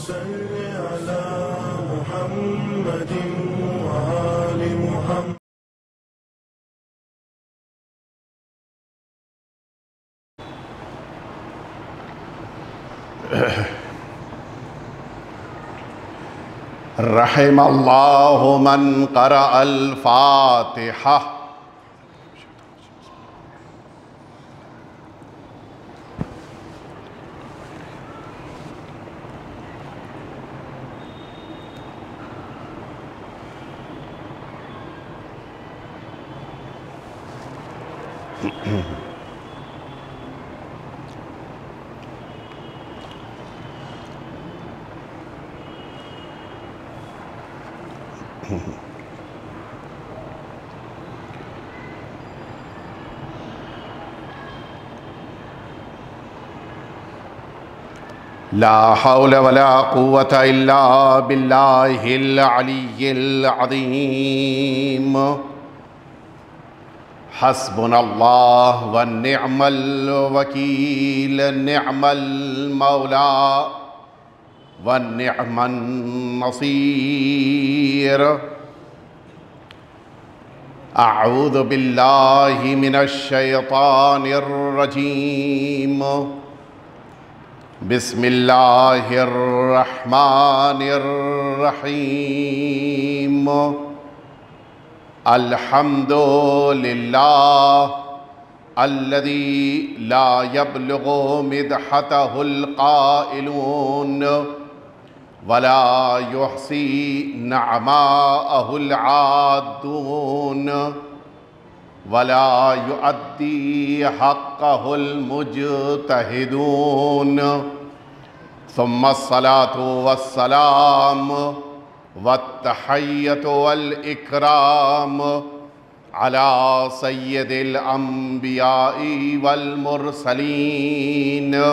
صل على محمد وآل محمد. رحم اللہ من قرأ الفاتحہ. لا حول ولا قوة إلا بالله العلي العظيم. حسبنا الله ونعم الوكيل، نعم المولى ونعم النصير. أعوذ بالله من الشيطان الرجيم. بسم الله الرحمن الرحيم. الحمد لله الذي لا يبلغ مدحته القائلون ولا يحصي نعماءه العادون ولا يؤدي حقه المجتهدون. ثم الصلاة والسلام والتحية والإكرام على سيد الأنبياء والمرسلين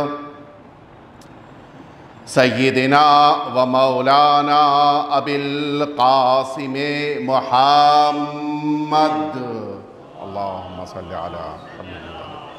سيدنا ومولانا أبي القاسم محمد. اللهم صل على محمد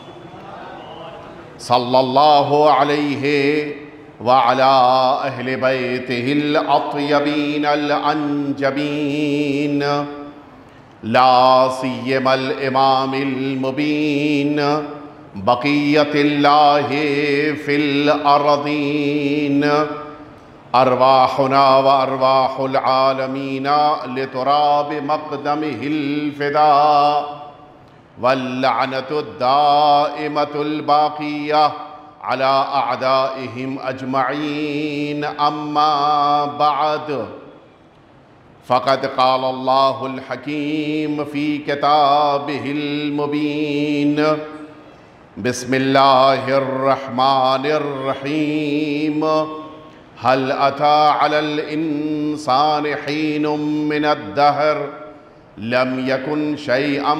صلى الله عليه وعلى أهل بيته الأطيبين الأنجبين، لا سيما الإمام المبين بقية الله في الأرضين. أرواحنا وأرواح العالمين لتراب مقدمه الفداء، واللعنة الدائمة الباقية على أعدائهم أجمعين. أما بعد، فقد قال الله الحكيم في كتابه المبين. بسم الله الرحمن الرحيم. هل أتى على الإنسان حين من الدهر لم يكن شيئا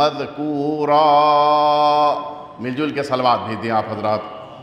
مذكورا. مل جل کے صلوات بھیج دیں آپ حضرات.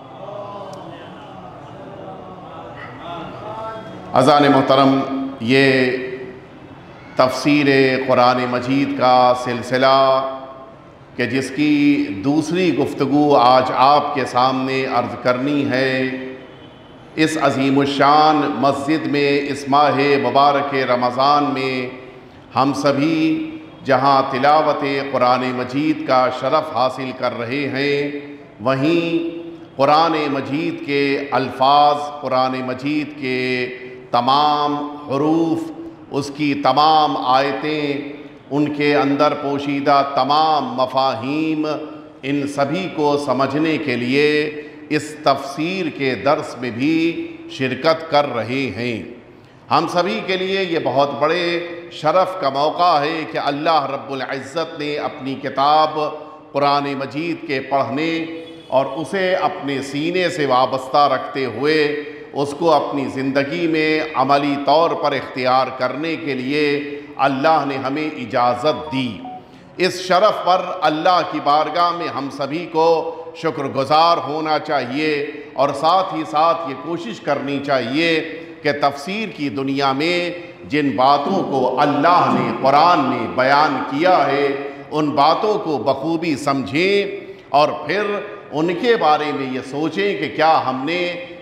اذان محترم، یہ تفسیر قرآن مجید کا سلسلہ کہ جس کی دوسری گفتگو آج آپ کے سامنے عرض کرنی ہے، اس عظیم الشان مسجد میں اس ماہ مبارک رمضان میں ہم سبھی جہاں تلاوت قرآن مجید کا شرف حاصل کر رہے ہیں، وہیں قرآن مجید کے الفاظ، قرآن مجید کے تمام حروف، اس کی تمام آیتیں، ان کے اندر پوشیدہ تمام مفاہیم، ان سبھی کو سمجھنے کے لیے اس تفسیر کے درس میں بھی شرکت کر رہے ہیں. ہم سبھی کے لیے یہ بہت بڑے شرف کا موقع ہے کہ اللہ رب العزت نے اپنی کتاب قرآن مجید کے پڑھنے اور اسے اپنے سینے سے وابستہ رکھتے ہوئے اس کو اپنی زندگی میں عملی طور پر اختیار کرنے کے لیے اللہ نے ہمیں اجازت دی. اس شرف پر اللہ کی بارگاہ میں ہم سبھی کو شکر گزار ہونا چاہیے، اور ساتھ ہی ساتھ یہ کوشش کرنی چاہیے کہ تفسیر کی دنیا میں جن باتوں کو اللہ نے قرآن میں بیان کیا ہے ان باتوں کو بخوبی سمجھیں، اور پھر ان کے بارے میں یہ سوچیں کہ کیا ہم نے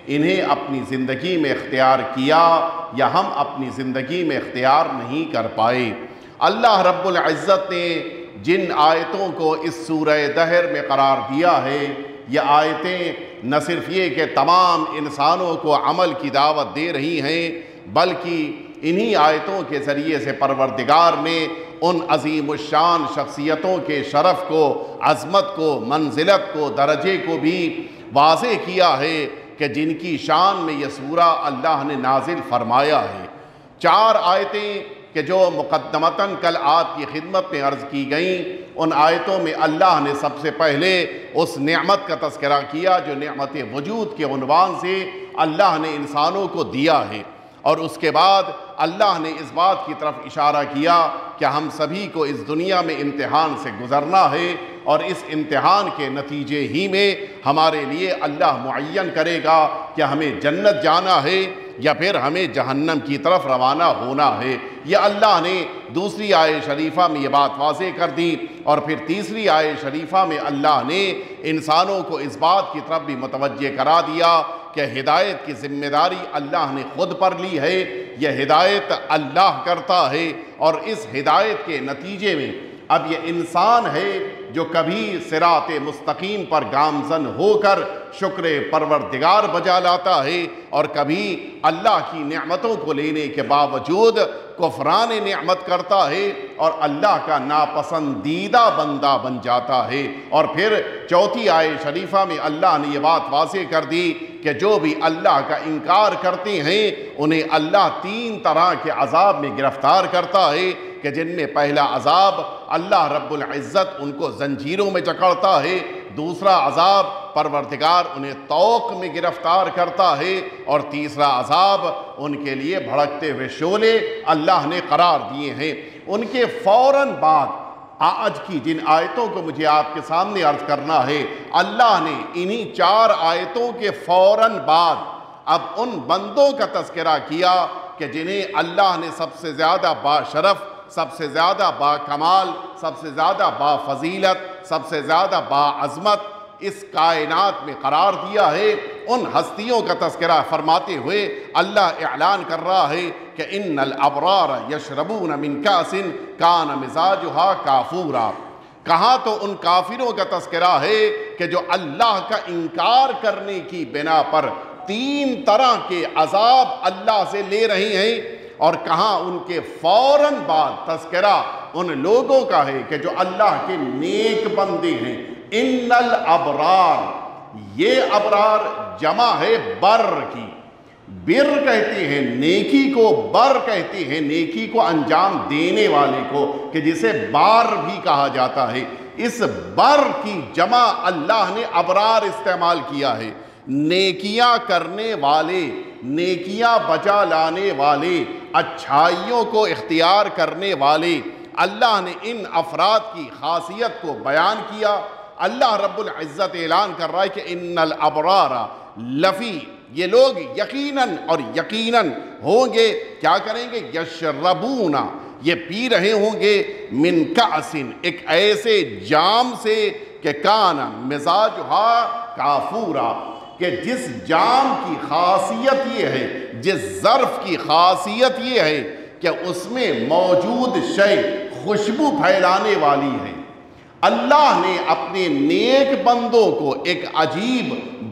انہیں اپنی زندگی میں اختیار کیا یا ہم اپنی زندگی میں اختیار نہیں کر پائے۔ اللہ رب العزت نے جن آیتوں کو اس سورہ دہر میں قرار دیا ہے، یہ آیتیں نہ صرف یہ کہ تمام انسانوں کو عمل کی دعوت دے رہی ہیں، بلکہ انہی آیتوں کے ذریعے سے پروردگار نے ان عظیم الشان شخصیتوں کے شرف کو، عظمت کو، منزلت کو، درجے کو بھی واضح کیا ہے کہ جن کی شان میں یہ سورہ اللہ نے نازل فرمایا ہے۔ 4 آیتیں کہ جو مقدمتاً کل آپ کی خدمت میں عرض کی گئیں، ان آیتوں میں اللہ نے سب سے پہلے اس نعمت کا تذکرہ کیا جو نعمت وجود کے عنوان سے اللہ نے انسانوں کو دیا ہے، اور اس کے بعد اللہ نے اس بات کی طرف اشارہ کیا کہ ہم سبھی کو اس دنیا میں امتحان سے گزرنا ہے، اور اس امتحان کے نتیجے ہی میں ہمارے لیے اللہ معین کرے گا کہ ہمیں جنت جانا ہے یا پھر ہمیں جہنم کی طرف روانہ ہونا ہے۔ یہ اللہ نے دوسری آیت شریفہ میں یہ بات واضح کر دی، اور پھر تیسری آیت شریفہ میں اللہ نے انسانوں کو اس بات کی طرف بھی متوجہ کرا دیا کہ ہدایت کی ذمہ داری اللہ نے خود پر لی ہے، یہ ہدایت اللہ کرتا ہے، اور اس ہدایت کے نتیجے میں اب یہ انسان ہے جو کبھی صراط مستقیم پر گامزن ہو کر شکر پروردگار بجا لاتا ہے، اور کبھی اللہ کی نعمتوں کو لینے کے باوجود کفران نعمت کرتا ہے اور اللہ کا ناپسندیدہ بندہ بن جاتا ہے۔ اور پھر چوتھی آیت شریفہ میں اللہ نے یہ بات واضح کر دی کہ جو بھی اللہ کا انکار کرتے ہیں انہیں اللہ 3 طرح کے عذاب میں گرفتار کرتا ہے، کہ جن میں پہلا عذاب اللہ رب العزت ان کو زنجیروں میں جکڑتا ہے، دوسرا عذاب پروردگار انہیں طوق میں گرفتار کرتا ہے، اور تیسرا عذاب ان کے لیے بھڑکتے ہوئے شعلے اللہ نے قرار دیے ہیں۔ ان کے فوراً بعد آج کی جن آیتوں کو مجھے آپ کے سامنے عرض کرنا ہے، اللہ نے انہی 4 آیتوں کے فوراً بعد اب ان بندوں کا تذکرہ کیا کہ جنہیں اللہ نے سب سے زیادہ باشرف، سب سے زیادہ با کمال، سب سے زیادہ با فضیلت، سب سے زیادہ با عظمت اس کائنات میں قرار دیا ہے۔ ان ہستیوں کا تذکرہ فرماتے ہوئے اللہ اعلان کر رہا ہے کہ ان الابرار یشربون من کاس کان مزاجھا کافورا۔ کہاں تو ان کافروں کا تذکرہ ہے کہ جو اللہ کا انکار کرنے کی بنا پر 3 طرح کے عذاب اللہ سے لے رہے ہیں، اور کہاں ان کے فوراً بعد تذکرہ ان لوگوں کا ہے کہ جو اللہ کے نیک بندے ہیں۔ ان الابرار، یہ ابرار جمع ہے بر کی، بر کہتے ہیں نیکی کو، بر کہتے ہیں نیکی کو انجام دینے والے کو، کہ جسے بار بھی کہا جاتا ہے۔ اس بر کی جمع اللہ نے ابرار استعمال کیا ہے، نیکیاں کرنے والے، نیکیاں بجا لانے والے، اچھائیوں کو اختیار کرنے والے۔ اللہ نے ان افراد کی خاصیت کو بیان کیا۔ اللہ رب العزت اعلان کر رہا ہے کہ ان الابرار لفی، یہ لوگ یقیناً اور یقیناً ہوں گے، کیا کریں گے؟ یشربون، یہ پی رہے ہوں گے، من کأس، ایک ایسے جام سے کہ کان مزاجھا کافورا، کہ جس جام کی خاصیت یہ ہے، جس ظرف کی خاصیت یہ ہے کہ اس میں موجود شے خوشبو پھیلانے والی ہے۔ اللہ نے اپنے نیک بندوں کو ایک عجیب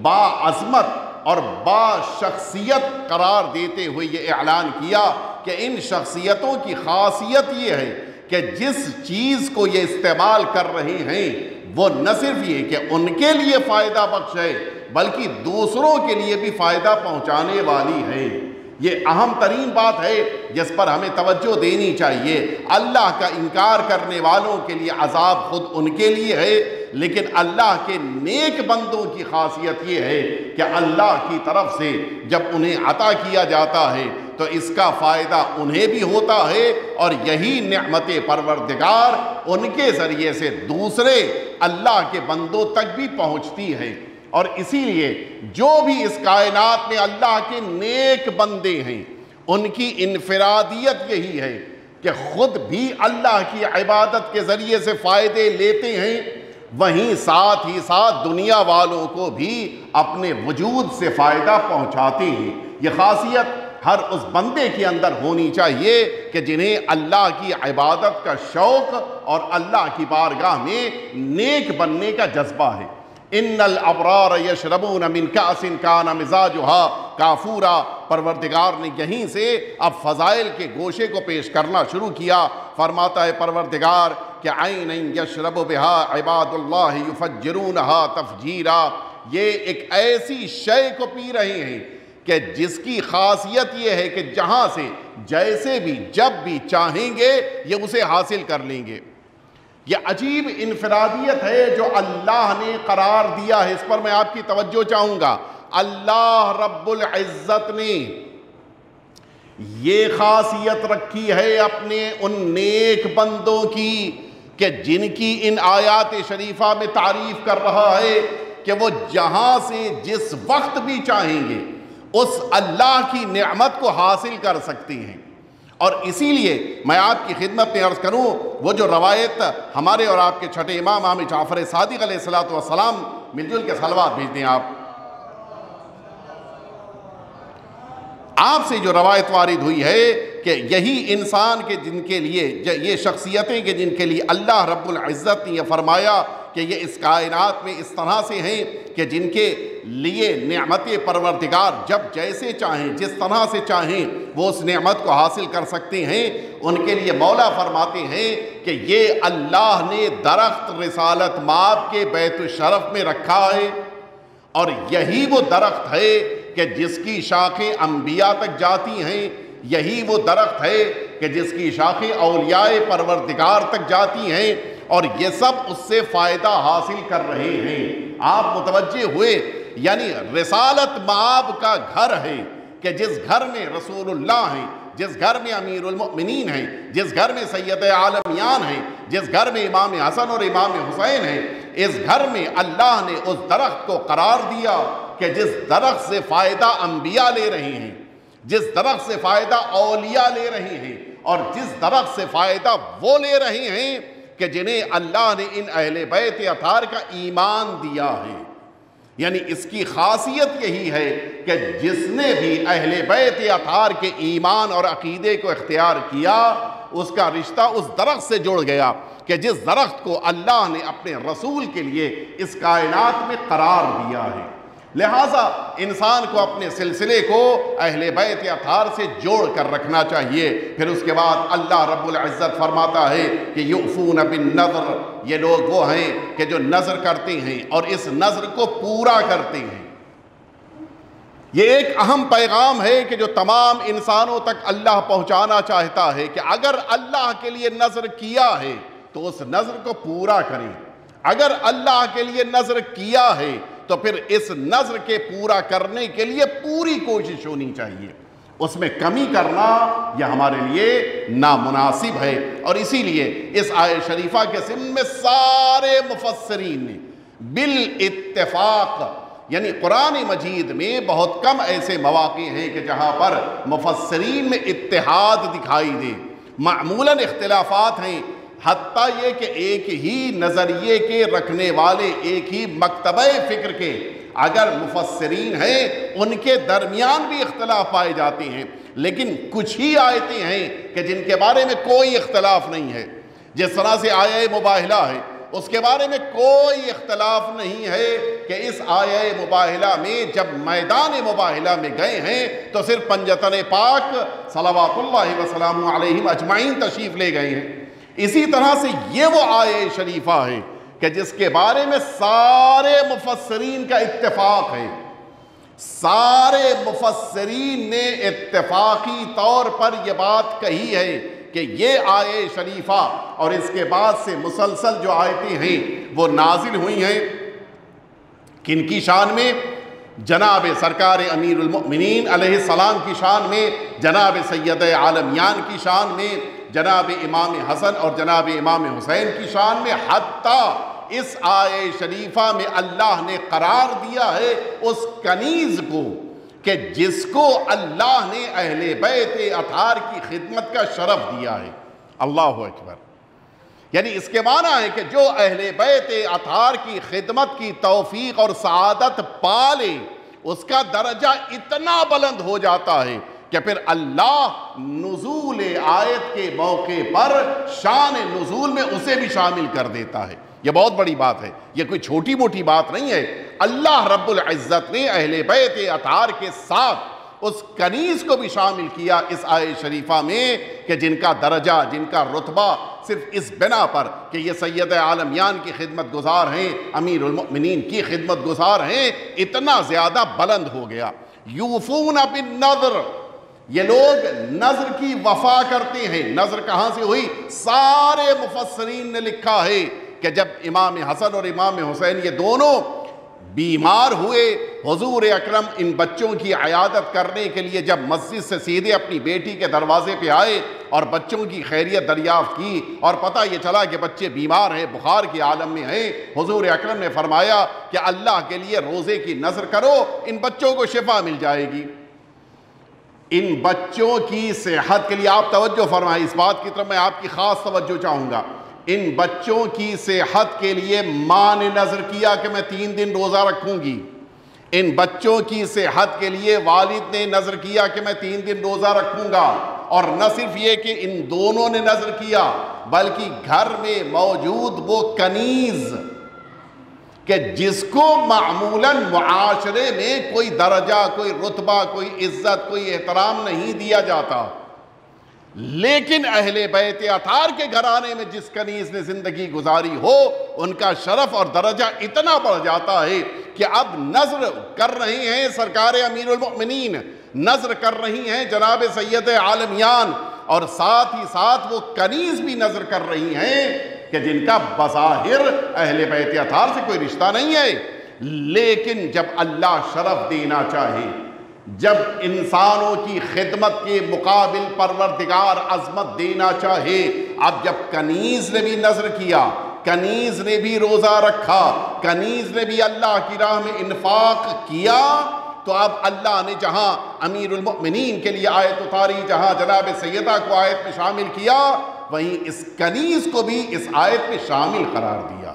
باعظمت اور با شخصیت قرار دیتے ہوئے یہ اعلان کیا کہ ان شخصیتوں کی خاصیت یہ ہے کہ جس چیز کو یہ استعمال کر رہے ہیں وہ نہ صرف یہ کہ ان کے لیے فائدہ بخش ہے بلکہ دوسروں کے لیے بھی فائدہ پہنچانے والی ہے۔ یہ اہم ترین بات ہے جس پر ہمیں توجہ دینی چاہیے۔ اللہ کا انکار کرنے والوں کے لیے عذاب خود ان کے لیے ہے، لیکن اللہ کے نیک بندوں کی خاصیت یہ ہے کہ اللہ کی طرف سے جب انہیں عطا کیا جاتا ہے تو اس کا فائدہ انہیں بھی ہوتا ہے، اور یہی نعمت پروردگار ان کے ذریعے سے دوسرے اللہ کے بندوں تک بھی پہنچتی ہے۔ اور اسی لیے جو بھی اس کائنات میں اللہ کے نیک بندے ہیں ان کی انفرادیت یہی ہے کہ خود بھی اللہ کی عبادت کے ذریعے سے فائدے لیتے ہیں، وہیں ساتھ ہی ساتھ دنیا والوں کو بھی اپنے وجود سے فائدہ پہنچاتے ہیں۔ یہ خاصیت ہر اس بندے کے اندر ہونی چاہیے کہ جنہیں اللہ کی عبادت کا شوق اور اللہ کی بارگاہ میں نیک بننے کا جذبہ ہے۔ ان الابرار یشربون من کأس کان مزاجها کافورا، پروردگار نے یہیں سے اب فضائل کے گوشے کو پیش کرنا شروع کیا۔ فرماتا ہے پروردگار کہ عین یشرب بها عباد اللہ یفجرونها تفجیرا، یہ ایک ایسی شے کو پی رہے ہیں کہ جس کی خاصیت یہ ہے کہ جہاں سے جیسے بھی جب بھی چاہیں گے یہ اسے حاصل کر لیں گے۔ یہ عجیب انفرادیت ہے جو اللہ نے قرار دیا ہے، اس پر میں آپ کی توجہ چاہوں گا۔ اللہ رب العزت نے یہ خاصیت رکھی ہے اپنے ان نیک بندوں کی کہ جن کی ان آیات شریفہ میں تعریف کر رہا ہے کہ وہ جہاں سے جس وقت بھی چاہیں گے اس اللہ کی نعمت کو حاصل کر سکتے ہیں۔ اور اسی لیے میں آپ کی خدمت میں عرض کروں، وہ جو روایت ہمارے اور آپ کے چھٹے امام امام جعفر صادق علیہ السلام مل جل کے صلوات بھیج دیں آپ سے جو روایت وارد ہوئی ہے کہ یہی انسان کے جن کے لیے یہ شخصیتیں کہ جن کے لیے اللہ رب العزت نے یہ فرمایا کہ یہ اس کائنات میں اس طرح سے ہیں کہ جن کے لیے نعمت پروردگار جب جیسے چاہیں جس طرح سے چاہیں وہ اس نعمت کو حاصل کر سکتے ہیں، ان کے لیے مولا فرماتے ہیں کہ یہ اللہ نے درخت رسالت مآب کے بیت الشرف میں رکھا ہے، اور یہی وہ درخت ہے کہ جس کی شاخیں انبیاء تک جاتی ہیں، یہی وہ درخت ہے کہ جس کی شاخیں اولیاء پروردگار تک جاتی ہیں، اور یہ سب اس سے فائدہ حاصل کر رہے ہیں۔ آپ متوجہ ہوئے، یعنی رسالت مآب کا گھر ہے کہ جس گھر میں رسول اللہ ہیں، جس گھر میں امیر المؤمنین ہیں، جس گھر میں سید عالمیان ہیں، جس گھر میں امام حسن اور امام حسین ہیں، اس گھر میں اللہ نے اس درخت کو قرار دیا کہ جس درخت سے فائدہ انبیاء لے رہے ہیں، جس درخت سے فائدہ اولیاء لے رہے ہیں، اور جس درخت سے فائدہ وہ لے رہے ہیں کہ جنہیں اللہ نے ان اہل بیت اطہار کا ایمان دیا ہے۔ یعنی اس کی خاصیت یہی ہے کہ جس نے بھی اہل بیت اطہار کے ایمان اور عقیدے کو اختیار کیا، اس کا رشتہ اس درخت سے جڑ گیا کہ جس درخت کو اللہ نے اپنے رسول کے لیے اس کائنات میں قرار دیا ہے۔ لہٰذا انسان کو اپنے سلسلے کو اہل بیت اطہار سے جوڑ کر رکھنا چاہیے۔ پھر اس کے بعد اللہ رب العزت فرماتا ہے کہ یوفون بالنذر، یہ لوگ وہ ہیں کہ جو نذر کرتے ہیں اور اس نذر کو پورا کرتے ہیں۔ یہ ایک اہم پیغام ہے کہ جو تمام انسانوں تک اللہ پہنچانا چاہتا ہے کہ اگر اللہ کے لیے نذر کیا ہے تو اس نذر کو پورا کریں، اگر اللہ کے لیے نذر کیا ہے تو پھر اس نذر کے پورا کرنے کے لیے پوری کوشش ہونی چاہیے، اس میں کمی کرنا یہ ہمارے لیے نامناسب ہے۔ اور اسی لیے اس آیت شریفہ کے ضمن میں سارے مفسرین نے بالاتفاق، یعنی قرآن مجید میں بہت کم ایسے مواقع ہیں کہ جہاں پر مفسرین میں اتحاد دکھائی دے، معمولاً اختلافات ہیں، حتیٰ یہ کہ ایک ہی نظریے کے رکھنے والے، ایک ہی مکتبہ فکر کے اگر مفسرین ہیں ان کے درمیان بھی اختلاف پائے جاتے ہیں، لیکن کچھ ہی آیتیں ہیں کہ جن کے بارے میں کوئی اختلاف نہیں ہے۔ جس طرح سے آیہ مباہلہ ہے، اس کے بارے میں کوئی اختلاف نہیں ہے کہ اس آیہ مباہلہ میں جب میدان مباہلہ میں گئے ہیں تو صرف پنجتن پاک صلوات اللہ وسلام علیہم اجمعین تشریف لے گئے ہیں۔ اسی طرح سے یہ وہ آیہ شریفہ ہے کہ جس کے بارے میں سارے مفسرین کا اتفاق ہے، سارے مفسرین نے اتفاقی طور پر یہ بات کہی ہے کہ یہ آیہ شریفہ اور اس کے بعد سے مسلسل جو آیتیں ہیں وہ نازل ہوئی ہیں کن کی شان میں؟ جناب سرکار امیر المؤمنین علیہ السلام کی شان میں، جناب سید عالمیان کی شان میں، جناب امام حسن اور جناب امام حسین کی شان میں، حتیٰ اس آیہ شریفہ میں اللہ نے قرار دیا ہے اس کنیز کو کہ جس کو اللہ نے اہل بیت اطہار کی خدمت کا شرف دیا ہے۔ اللہ اکبر! یعنی اس کے معنی ہے کہ جو اہل بیت اطہار کی خدمت کی توفیق اور سعادت پا لے اس کا درجہ اتنا بلند ہو جاتا ہے کہ پھر اللہ نزول آیت کے موقع پر شان نزول میں اسے بھی شامل کر دیتا ہے۔ یہ بہت بڑی بات ہے، یہ کوئی چھوٹی موٹی بات نہیں ہے۔ اللہ رب العزت نے اہل بیت اطہار کے ساتھ اس کنیز کو بھی شامل کیا اس آیت شریفہ میں کہ جن کا درجہ، جن کا رتبہ صرف اس بنا پر کہ یہ سید عالمیان کی خدمت گزار ہیں، امیر المؤمنین کی خدمت گزار ہیں، اتنا زیادہ بلند ہو گیا۔ یوفون بالنذر، یہ لوگ نذر کی وفا کرتے ہیں۔ نذر کہاں سے ہوئی؟ سارے مفسرین نے لکھا ہے کہ جب امام حسن اور امام حسین یہ دونوں بیمار ہوئے، حضور اکرم ان بچوں کی عیادت کرنے کے لیے جب مسجد سے سیدھے اپنی بیٹی کے دروازے پہ آئے اور بچوں کی خیریت دریافت کی اور پتہ یہ چلا کہ بچے بیمار ہیں، بخار کے عالم میں ہیں، حضور اکرم نے فرمایا کہ اللہ کے لیے روزے کی نذر کرو، ان بچوں کو شفا مل جائے گی۔ ان بچوں کی صحت کے لیے آپ توجہ فرمائیں، اس بات کی طرف میں آپ کی خاص توجہ چاہوں گا۔ ان بچوں کی صحت کے لیے ماں نے نذر کیا کہ میں 3 دن روزہ رکھوں گی۔ ان بچوں کی صحت کے لیے والد نے نذر کیا کہ میں 3 دن روزہ رکھوں گا۔ اور نہ صرف یہ کہ ان دونوں نے نذر کیا بلکہ گھر میں موجود وہ کنیز کہ جس کو معمولاً معاشرے میں کوئی درجہ، کوئی رتبہ، کوئی عزت، کوئی احترام نہیں دیا جاتا، لیکن اہل بیت اطہار کے گھرانے میں جس کنیز نے زندگی گزاری ہو ان کا شرف اور درجہ اتنا بڑھ جاتا ہے کہ اب نذر کر رہی ہیں سرکار امیر المؤمنین، نذر کر رہی ہیں جناب سید عالمیان، اور ساتھ ہی ساتھ وہ کنیز بھی نذر کر رہی ہیں کہ جن کا بظاہر اہل بیت اطہار سے کوئی رشتہ نہیں ہے، لیکن جب اللہ شرف دینا چاہے، جب انسانوں کی خدمت کے مقابل پروردگار عظمت دینا چاہے، اب جب کنیز نے بھی نذر کیا، کنیز نے بھی روزہ رکھا، کنیز نے بھی اللہ کی راہ میں انفاق کیا، تو اب اللہ نے جہاں امیر المؤمنین کے لیے آیت اتاری، جہاں جناب سیدہ کو آیت میں شامل کیا، وہیں اس کنیز کو بھی اس آیت میں شامل قرار دیا۔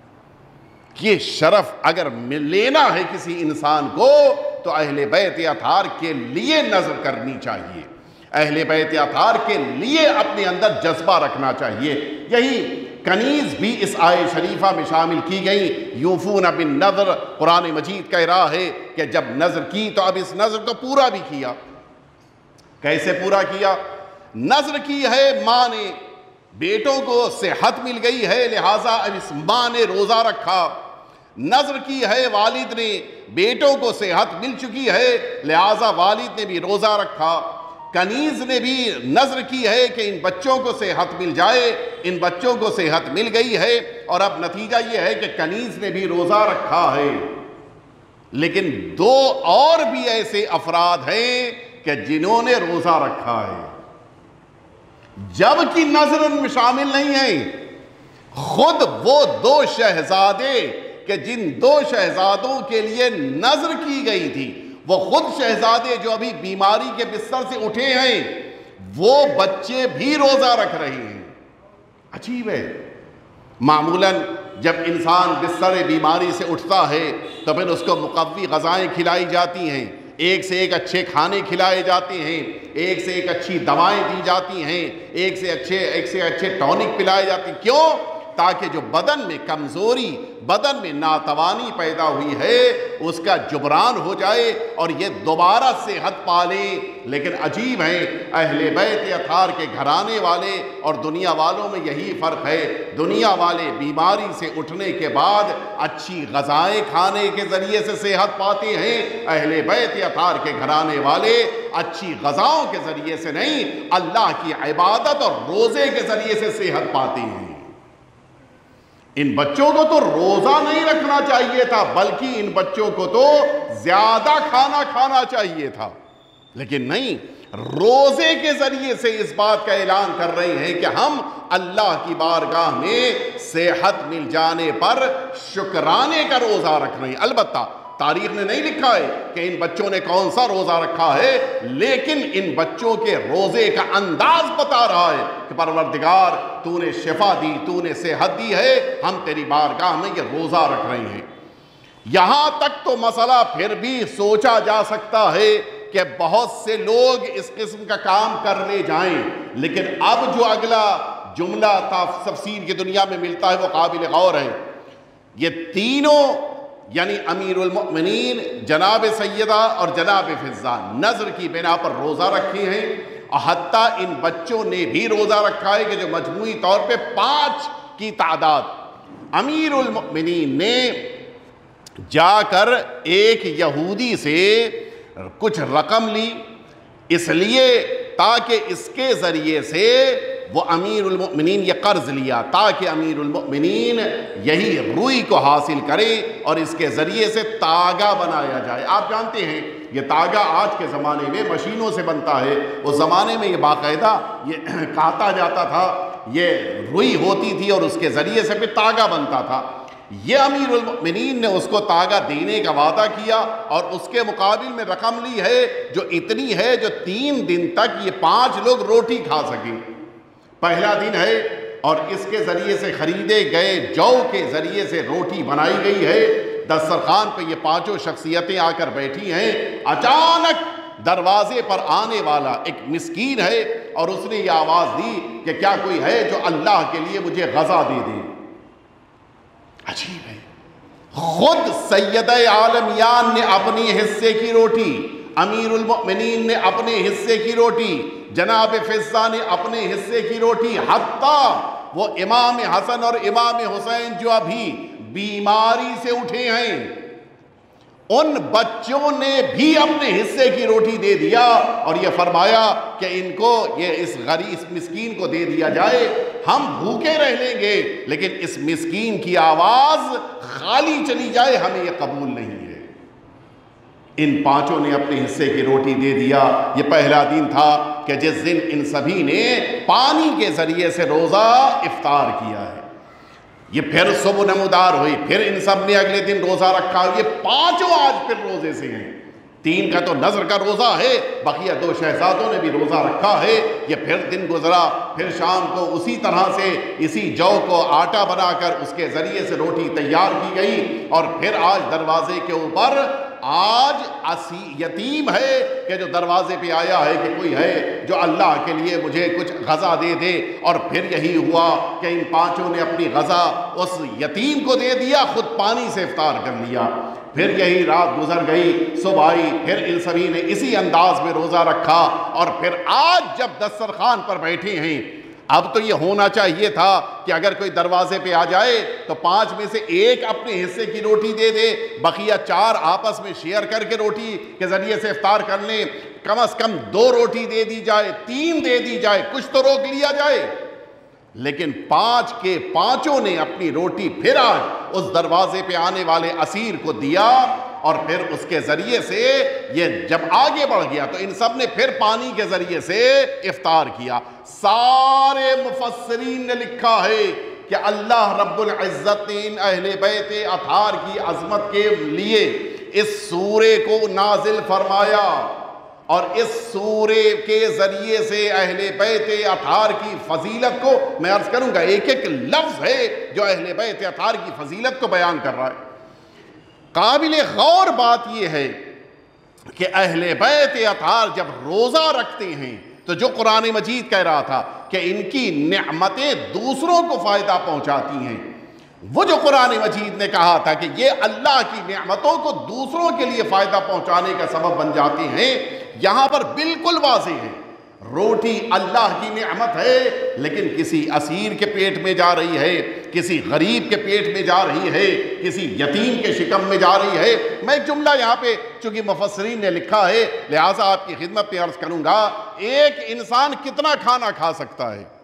یہ شرف اگر لینا ہے کسی انسان کو تو اہل بیت اطہار کے لیے نذر کرنی چاہیے، اہل بیت اطہار کے لیے اپنے اندر جذبہ رکھنا چاہیے۔ یہی کنیز بھی اس آیت شریفہ میں شامل کی گئی۔ یوفون بالنذر، قرآن مجید کہہ رہا ہے کہ جب نذر کی تو اب اس نذر کو پورا بھی کیا۔ کیسے پورا کیا؟ نذر کی ہے ماں نے، بیٹوں کو صحت مل گئی ہے لہٰذا اب اس ماں نے روزہ رکھا۔ نذر کی ہے والد نے، بیٹوں کو صحت مل چکی ہے لہٰذا والد نے بھی روزہ رکھا۔ کنیز نے بھی نذر کی ہے کہ ان بچوں کو صحت مل جائے، ان بچوں کو صحت مل گئی ہے، اور اب نتیجہ یہ ہے کہ کنیز نے بھی روزہ رکھا ہے۔ لیکن 2 اور بھی ایسے افراد ہیں کہ جنہوں نے روزہ رکھا ہے جبکہ نذر ان میں شامل نہیں ہیں۔ خود وہ 2 شہزادے کہ جن 2 شہزادوں کے لیے نذر کی گئی تھی، وہ خود شہزادے جو ابھی بیماری کے بستر سے اٹھے ہیں، وہ بچے بھی روزہ رکھ رہے ہیں۔ عجیب ہے، معمولاً جب انسان بستر بیماری سے اٹھتا ہے تو پھر اس کو مقوی غذائیں کھلائی جاتی ہیں، ایک سے ایک اچھے کھانے کھلائے جاتے ہیں، ایک سے ایک اچھی دوائیں دی جاتی ہیں، ایک سے اچھے ٹونک پلائے جاتے ہیں۔ کیوں؟ تاکہ جو بدن میں کمزوری، بدن میں ناتوانی پیدا ہوئی ہے اس کا جبران ہو جائے اور یہ دوبارہ صحت پالے۔ لیکن عجیب ہے، اہل بیت اطہار کے گھرانے والے اور دنیا والوں میں یہی فرق ہے۔ دنیا والے بیماری سے اٹھنے کے بعد اچھی غذائیں کھانے کے ذریعے سے صحت پاتے ہیں، اہل بیت اطہار کے گھرانے والے اچھی غذاؤں کے ذریعے سے نہیں، اللہ کی عبادت اور روزے کے ذریعے سے صحت پاتے ہیں۔ ان بچوں کو تو روزہ نہیں رکھنا چاہیے تھا بلکہ ان بچوں کو تو زیادہ کھانا کھانا چاہیے تھا، لیکن نہیں، روزے کے ذریعے سے اس بات کا اعلان کر رہے ہیں کہ ہم اللہ کی بارگاہ میں صحت مل جانے پر شکرانے کا روزہ رکھ رہے ہیں۔ البتہ تاریخ نے نہیں لکھا ہے کہ ان بچوں نے کون سا روزہ رکھا ہے، لیکن ان بچوں کے روزے کا انداز بتا رہا ہے کہ پروردگار تو نے شفا دی، تو نے صحت دی ہے، ہم تیری بارگاہ میں یہ روزہ رکھ رہے ہیں۔ یہاں تک تو مسئلہ پھر بھی سوچا جا سکتا ہے کہ بہت سے لوگ اس قسم کا کام کر لے جائیں، لیکن اب جو اگلا جملہ تفسیر کی دنیا میں ملتا ہے وہ قابل غور ہے۔ یہ تینوں یعنی امیر المؤمنین جناب سیدہ اور جناب فضہ نظر کی بنا پر روزہ رکھے ہیں، اور حتیٰ ان بچوں نے بھی روزہ رکھا ہے کہ جو مجموعی طور پہ 5 کی تعداد۔ امیر المؤمنین نے جا کر ایک یہودی سے کچھ رقم لی، اس لیے تاکہ اس کے ذریعے سے وہ امیر المؤمنین یہ قرض لیا تاکہ امیر المؤمنین یہی روئی کو حاصل کرے اور اس کے ذریعے سے تاگا بنایا جائے۔ آپ جانتے ہیں یہ تاگا آج کے زمانے میں مشینوں سے بنتا ہے، اس زمانے میں یہ باقاعدہ یہ کاتا جاتا تھا، یہ روئی ہوتی تھی اور اس کے ذریعے سے پھر تاگا بنتا تھا۔ یہ امیر المؤمنین نے اس کو تاگا دینے کا وعدہ کیا اور اس کے مقابل میں رقم لی ہے جو اتنی ہے جو 3 دن تک یہ 5 لوگ روٹی کھا سکیں۔ پہلا دن ہے اور اس کے ذریعے سے خریدے گئے جو کے ذریعے سے روٹی بنائی گئی ہے، دسترخوان پہ یہ 5 شخصیتیں آ کر بیٹھی ہیں۔ اچانک دروازے پر آنے والا ایک مسکین ہے اور اس نے یہ آواز دی کہ کیا کوئی ہے جو اللہ کے لیے مجھے غذا دے دے۔ عجیب ہے، خود سیدہ عالمیان نے اپنی حصے کی روٹی، امیر المؤمنین نے اپنے حصے کی روٹی، جناب فضہ نے اپنے حصے کی روٹی، حتیٰ وہ امام حسن اور امام حسین جو ابھی بیماری سے اٹھے ہیں ان بچوں نے بھی اپنے حصے کی روٹی دے دیا اور یہ فرمایا کہ ان کو یہ اس غریب مسکین کو دے دیا جائے، ہم بھوکے رہ لیں گے لیکن اس مسکین کی آواز خالی چلی جائے ہمیں یہ قبول نہیں ہے۔ ان 5 نے اپنے حصے کی روٹی دے دیا۔ یہ پہلا دن تھا کہ جس دن ان سبھی نے پانی کے ذریعے سے روزہ افطار کیا ہے۔ یہ پھر صبح نمودار ہوئی، پھر ان سب نے اگلے دن روزہ رکھا، یہ 5 آج پھر روزے سے ہیں۔ 3 کا تو نظر کا روزہ ہے، بقیہ 2 شہزادوں نے بھی روزہ رکھا ہے۔ یہ پھر دن گزرا، پھر شام کو اسی طرح سے اسی جو کو آٹا بنا کر اس کے ذریعے سے روٹی تیار کی گئی، اور پھر آج دروازے کے اوپر آج یتیم ہے کہ جو دروازے پہ آیا ہے کہ کوئی ہے جو اللہ کے لیے مجھے کچھ غذا دے دے، اور پھر یہی ہوا کہ ان 5 نے اپنی غذا اس یتیم کو دے دیا، خود پانی سے افطار کر لیا۔ پھر یہی رات گزر گئی، صبح آئی، پھر ان سبھی نے اسی انداز میں روزہ رکھا، اور پھر آج جب دسترخوان پر بیٹھے ہیں، اب تو یہ ہونا چاہیے تھا کہ اگر کوئی دروازے پہ آ جائے تو 5 میں سے 1 اپنے حصے کی روٹی دے دے، بقیہ 4 آپس میں شیئر کر کے روٹی کے ذریعے سے افطار کر لیں، کم از کم 2 روٹی دے دی جائے، 3 دے دی جائے، کچھ تو روک لیا جائے۔ لیکن 5 کے 5 نے اپنی روٹی پھر آج اس دروازے پہ آنے والے اسیر کو دیا، اور پھر اس کے ذریعے سے یہ جب آگے بڑھ گیا تو ان سب نے پھر پانی کے ذریعے سے افطار کیا۔ سارے مفسرین نے لکھا ہے کہ اللہ رب العزت نے ان اہل بیت اطہار کی عظمت کے لیے اس سورے کو نازل فرمایا، اور اس سورے کے ذریعے سے اہل بیت اطہار کی فضیلت کو میں عرض کروں گا، ایک ایک لفظ ہے جو اہل بیت اطہار کی فضیلت کو بیان کر رہا ہے۔ قابل غور بات یہ ہے کہ اہل بیت اطہار جب روزہ رکھتے ہیں تو جو قرآن مجید کہہ رہا تھا کہ ان کی نعمتیں دوسروں کو فائدہ پہنچاتی ہیں، وہ جو قرآن مجید نے کہا تھا کہ یہ اللہ کی نعمتوں کو دوسروں کے لیے فائدہ پہنچانے کا سبب بن جاتی ہیں، یہاں پر بالکل واضح ہے۔ روٹی اللہ کی نعمت ہے لیکن کسی اسیر کے پیٹ میں جا رہی ہے، کسی غریب کے پیٹ میں جا رہی ہے، کسی یتیم کے شکم میں جا رہی ہے۔ میں ایک جملہ یہاں پہ چونکہ مفسرین نے لکھا ہے لہٰذا آپ کی خدمت پہ عرض کروں گا، ایک انسان کتنا کھانا کھا سکتا ہے؟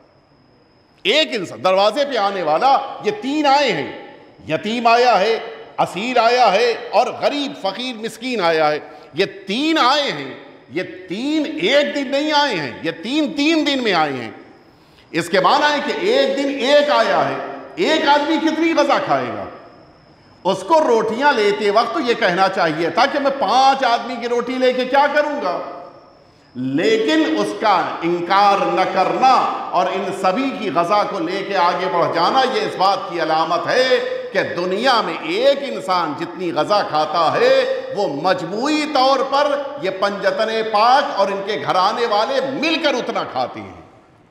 ایک انسان دروازے پہ آنے والا، یہ 3 آئے ہیں، یتیم آیا ہے، اسیر آیا ہے اور غریب فقیر مسکین آیا ہے۔ یہ 3 آئے ہیں، یہ 3 ایک دن نہیں آئے ہیں، یہ 3 دن میں آئے ہیں۔ اس کے معنی ہے کہ ایک دن ایک آیا ہے، ایک آدمی کتنی غذا کھائے گا؟ اس کو روٹیاں لیتے وقت یہ کہنا چاہیے تھا کہ میں 5 آدمی کی روٹی لے کے کیا کروں گا؟ لیکن اس کا انکار نہ کرنا اور ان سبھی کی غزا کو لے کے آگے بڑھ جانا یہ اس بات کی علامت ہے کہ دنیا میں ایک انسان جتنی غزا کھاتا ہے وہ مجموعی طور پر یہ پنجتن پاک اور ان کے گھرانے والے مل کر اتنا کھاتے ہیں۔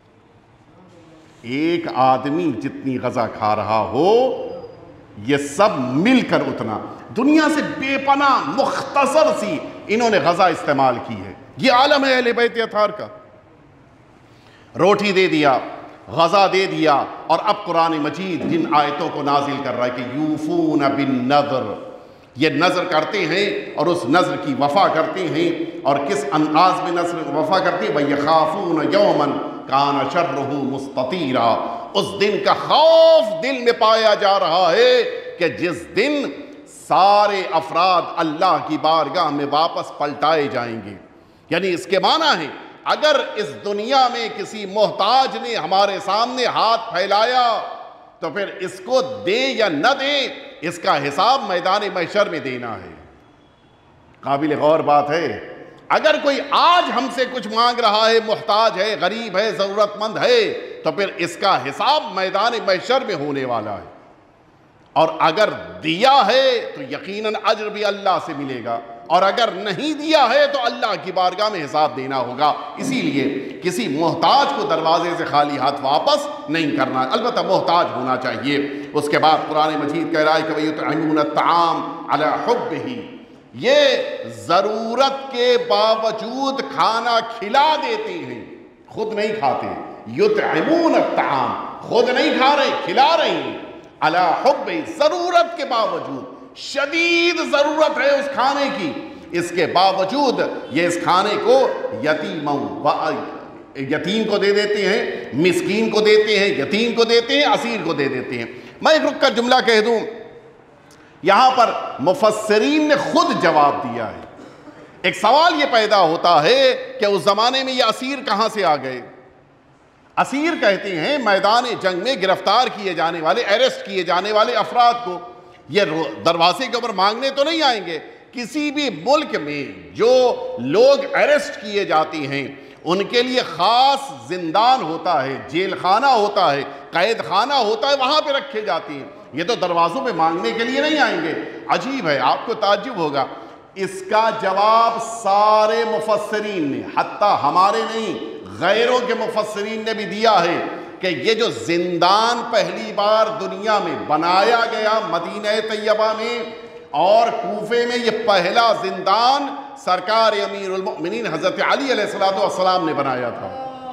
ایک آدمی جتنی غزا کھا رہا ہو یہ سب مل کر اتنا، دنیا سے بے پناہ مختصر سی انہوں نے غزا استعمال کی ہے۔ یہ عالم ہے اہل بیت اطہار کا، روٹی دے دیا، غزا دے دیا، اور اب قرآن مجید جن آیتوں کو نازل کر رہا ہے کہ یوفون بالنذر، یہ نذر کرتے ہیں اور اس نذر کی وفا کرتے ہیں، اور کس انداز میں نذر وفا کرتے ہیں، وَيَخَافُونَ يَوْمًا كَانَ شَرُّهُ مُسْتَطِيرًا، اس دن کا خوف دل میں پایا جا رہا ہے کہ جس دن سارے افراد اللہ کی بارگاہ میں واپس پلٹائے جائیں گے۔ یعنی اس کے معنی ہے اگر اس دنیا میں کسی محتاج نے ہمارے سامنے ہاتھ پھیلایا تو پھر اس کو دے یا نہ دے اس کا حساب میدان محشر میں دینا ہے۔ قابل غور بات ہے، اگر کوئی آج ہم سے کچھ مانگ رہا ہے، محتاج ہے، غریب ہے، ضرورت مند ہے، تو پھر اس کا حساب میدان محشر میں ہونے والا ہے، اور اگر دیا ہے تو یقیناً اجر بھی اللہ سے ملے گا، اور اگر نہیں دیا ہے تو اللہ کی بارگاہ میں حساب دینا ہوگا۔ اسی لیے کسی محتاج کو دروازے سے خالی ہاتھ واپس نہیں کرنا، البتہ محتاج ہونا چاہیے۔ اس کے بعد قرآن مجید کہہ رہا ہے کہ وَيُطْعِمُونَ الطَّعَامَ عَلَى حُبِّهِ، یہ ضرورت کے باوجود کھانا کھلا دیتے ہیں، خود نہیں کھاتے۔ یطعمون الطعام، خود نہیں کھا رہے، کھلا رہے ہیں، علی حب، ضرورت کے باوجود، شدید ضرورت ہے اس کھانے کی، اس کے باوجود یہ اس کھانے کو یتیم کو دے دیتے ہیں، مسکین کو دیتے ہیں، یتیم کو دیتے ہیں، اسیر کو دے دیتے ہیں۔ میں ایک رک کر جملہ کہہ دوں، یہاں پر مفسرین نے خود جواب دیا ہے۔ ایک سوال یہ پیدا ہوتا ہے کہ اس زمانے میں یہ اسیر کہاں سے آ گئے؟ اسیر کہتے ہیں میدان جنگ میں گرفتار کیے جانے والے، ایرسٹ کیے جانے والے افراد کو۔ یہ دروازے کے اوپر مانگنے تو نہیں آئیں گے۔ کسی بھی ملک میں جو لوگ ایرسٹ کیے جاتے ہیں ان کے لیے خاص زندان ہوتا ہے، جیل خانہ ہوتا ہے، قید خانہ ہوتا ہے، وہاں پہ رکھے جاتے ہیں۔ یہ تو دروازوں پہ مانگنے کے لیے نہیں آئیں گے۔ عجیب ہے، آپ کو تعجب ہوگا، اس کا جواب سارے مفسرین نے، حتیٰ ہمارے نہیں غیروں کے مفسرین نے بھی دیا ہے کہ یہ جو زندان پہلی بار دنیا میں بنایا گیا مدینہ طیبہ میں اور کوفے میں، یہ پہلا زندان سرکار امیر المؤمنین حضرت علی علیہ السلام نے بنایا تھا۔